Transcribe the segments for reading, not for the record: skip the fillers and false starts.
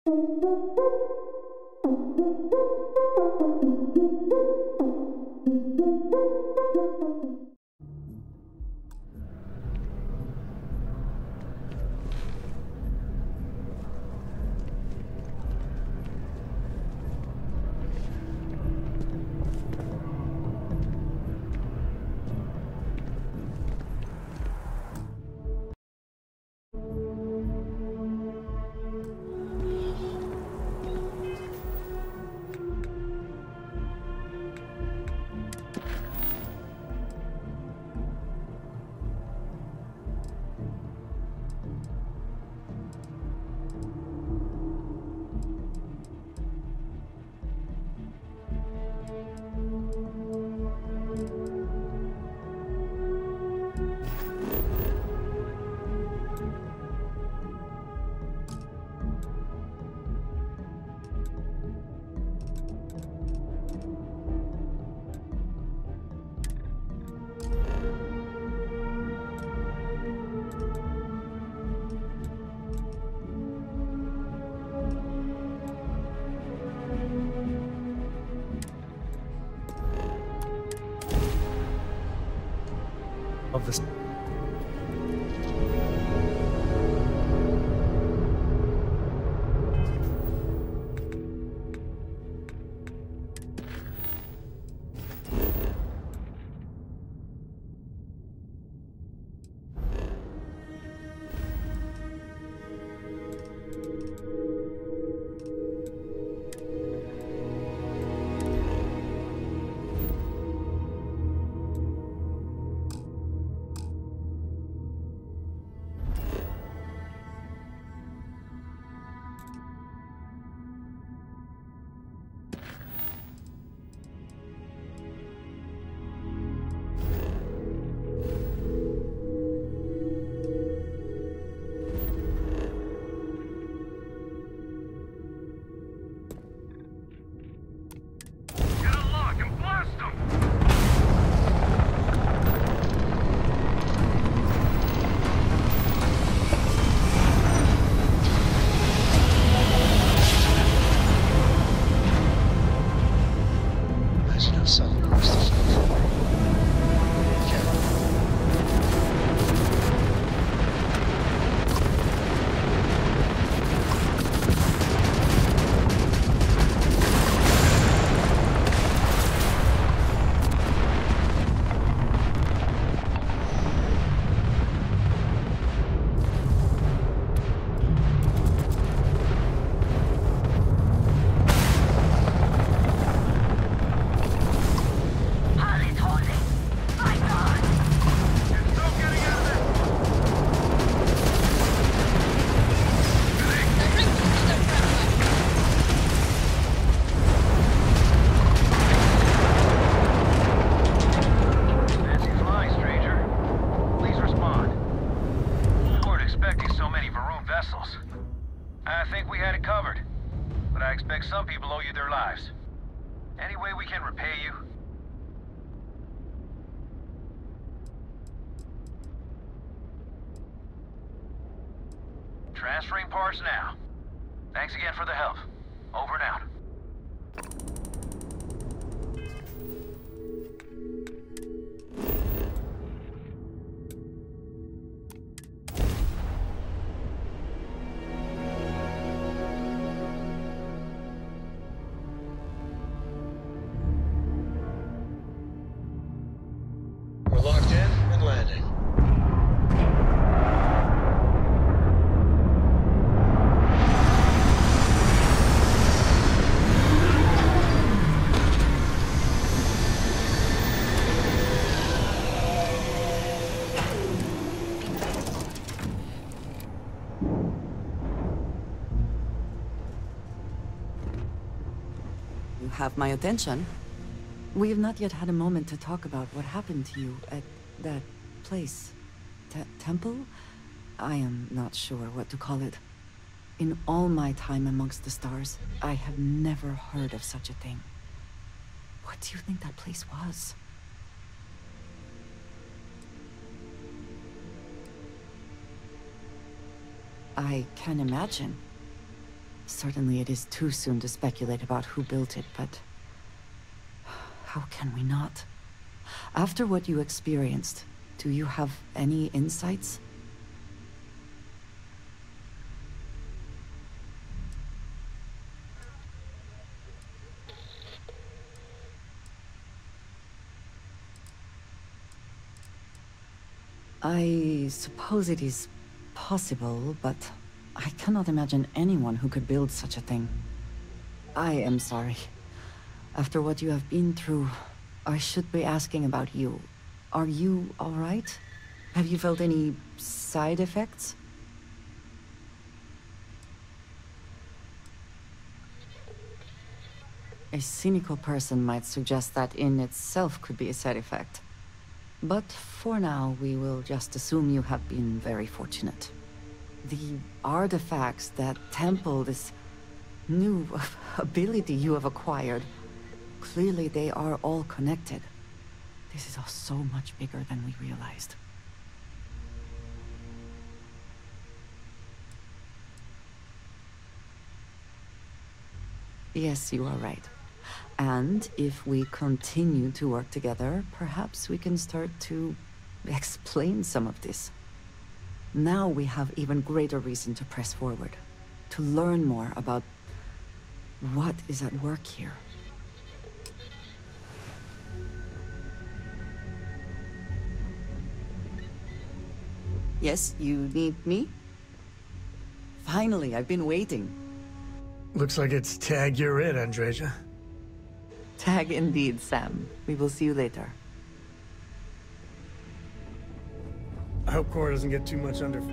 Of this. Some people owe you their lives. Any way we can repay you? Transferring parts now. Thanks again for the help. Over and out. We're locked in and landing. You have my attention. We have not yet had a moment to talk about what happened to you at that place. Temple? I am not sure what to call it. In all my time amongst the stars, I have never heard of such a thing. What do you think that place was? I can imagine. So Certainly it is too soon to speculate about who built it, but... how can we not? After what you experienced, do you have any insights? I suppose it is possible, but I cannot imagine anyone who could build such a thing. I am sorry. After what you have been through, I should be asking about you. Are you all right? Have you felt any side effects? A cynical person might suggest that in itself could be a side effect. But for now, we will just assume you have been very fortunate. The artifacts that temple this new ability you have acquired, clearly they are all connected. This is all so much bigger than we realized. Yes, you are right. And if we continue to work together, perhaps we can start to explain some of this. Now we have even greater reason to press forward, to learn more about what is at work here. Yes, you need me? Finally, I've been waiting. Looks like it's tag you're it, Andreja. Tag indeed, Sam. We will see you later. I hope Cora doesn't get too much under...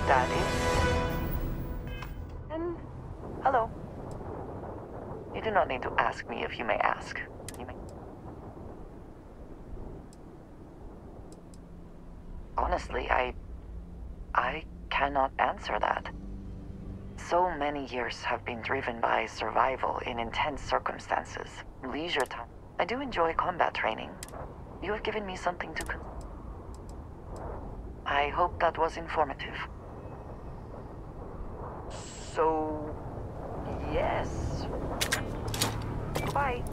Daddy? And hello. You do not need to ask me if you may ask. You may. Honestly, I cannot answer that. So many years have been driven by survival in intense circumstances. Leisure time. I do enjoy combat training. You have given me something to I hope that was informative. So, yes. Goodbye.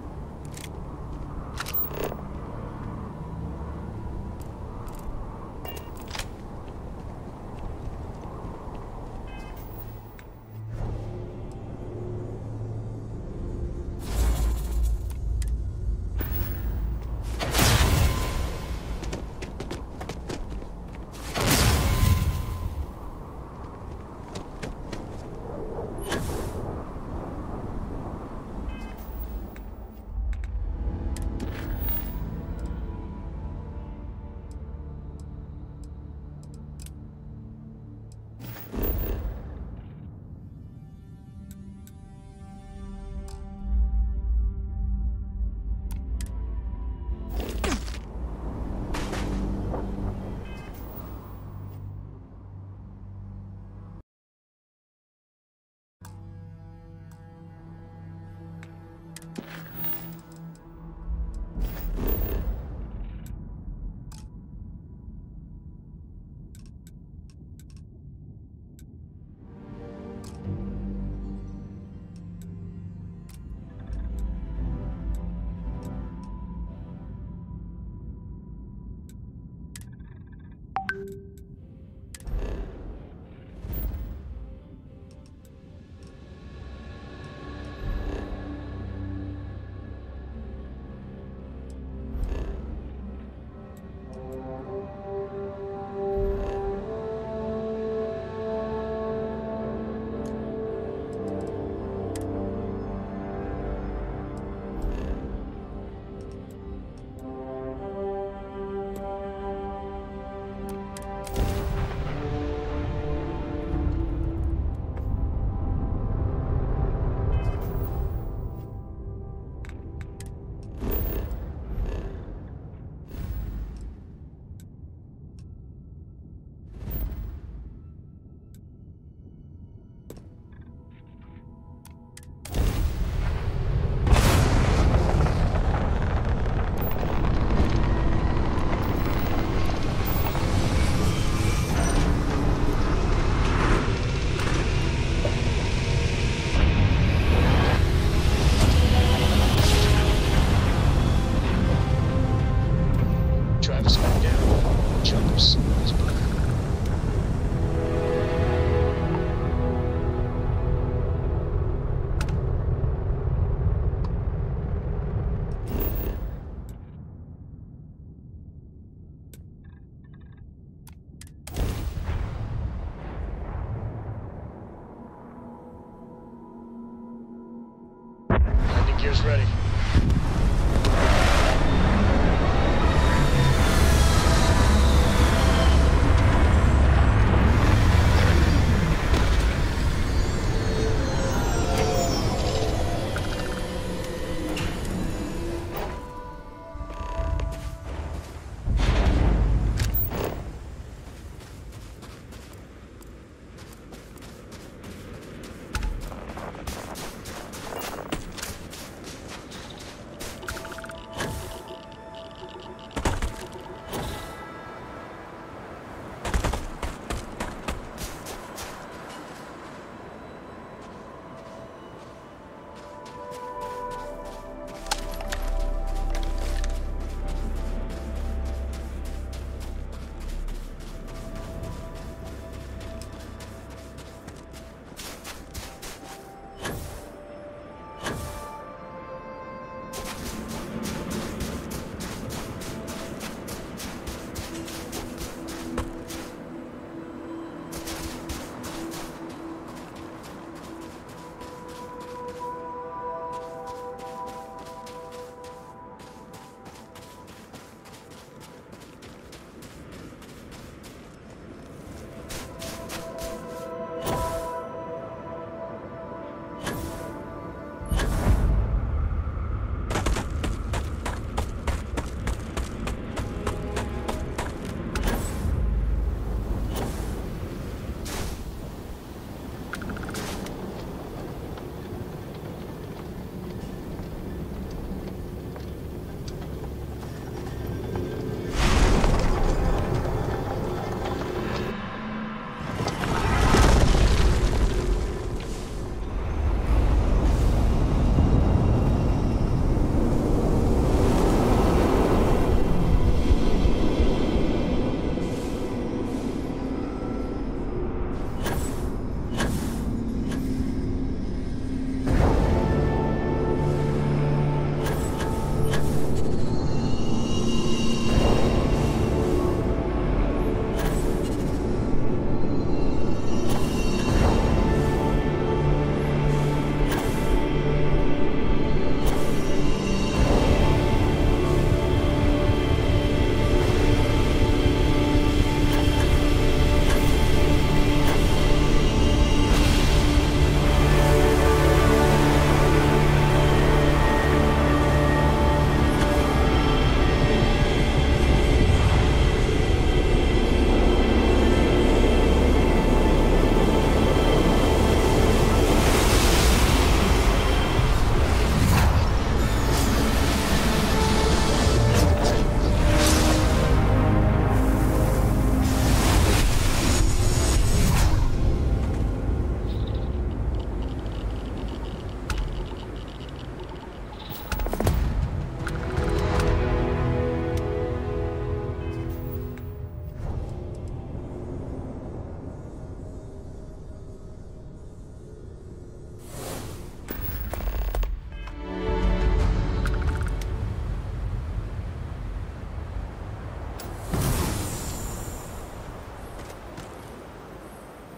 Gear's ready.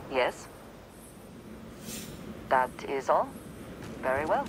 Yes? That is all? Very well.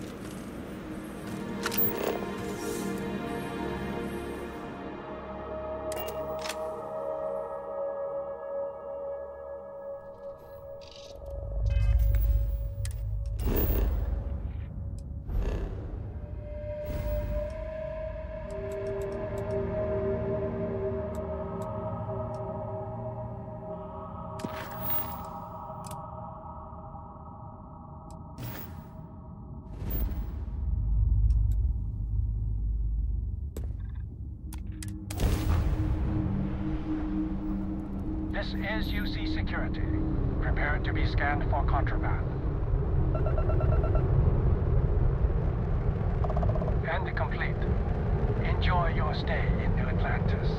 This is UC Security. Prepare to be scanned for contraband. And complete. Enjoy your stay in New Atlantis.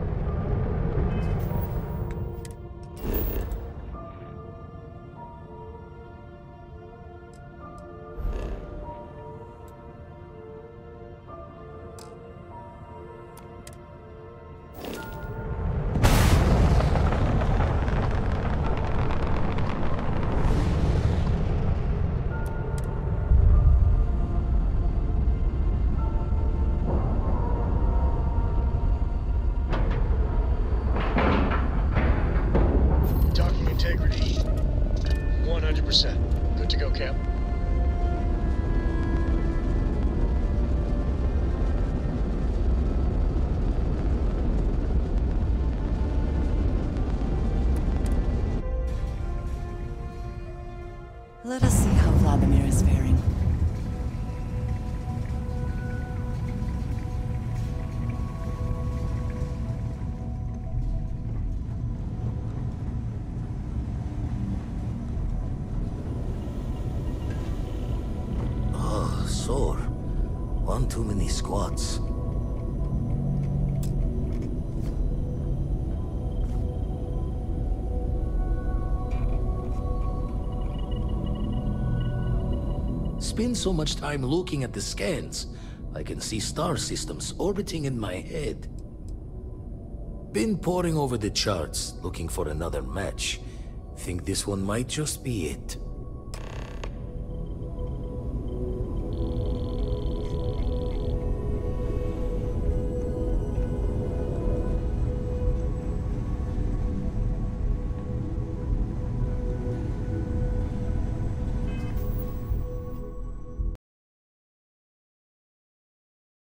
Docking integrity, 100%. Good to go, Cap. Let us see how Vladimir is faring. Oh, sore. One too many squats. Spend so much time looking at the scans, I can see star systems orbiting in my head. Been poring over the charts, looking for another match. Think this one might just be it.